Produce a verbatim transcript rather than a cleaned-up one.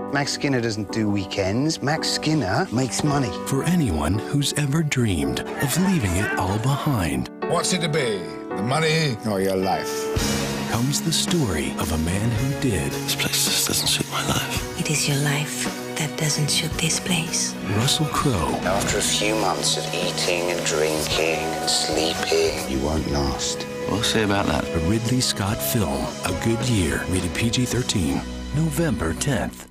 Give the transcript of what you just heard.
Max Skinner doesn't do weekends. Max Skinner makes money. For anyone who's ever dreamed of leaving it all behind. What's it to be? The money or your life? Comes the story of a man who did. This place just doesn't suit my life. It is your life that doesn't suit this place. Russell Crowe. After a few months of eating and drinking and sleeping, you won't last. We'll see about that. A Ridley Scott film, A Good Year, rated P G thirteen, November tenth.